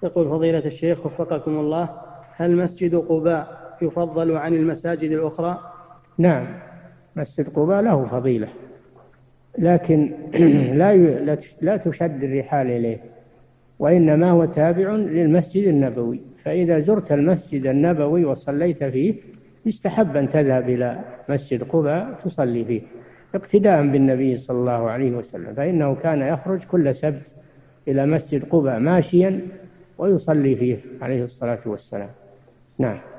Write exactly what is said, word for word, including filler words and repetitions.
يقول فضيلة الشيخ وفقكم الله: هل مسجد قباء يفضل عن المساجد الأخرى؟ نعم، مسجد قباء له فضيلة، لكن لا لا تشد الرحال إليه، وإنما هو تابع للمسجد النبوي. فإذا زرت المسجد النبوي وصليت فيه يستحب أن تذهب إلى مسجد قباء تصلي فيه اقتداء بالنبي صلى الله عليه وسلم، فإنه كان يخرج كل سبت إلى مسجد قباء ماشيا ويصلي فيه عليه الصلاة والسلام. نعم.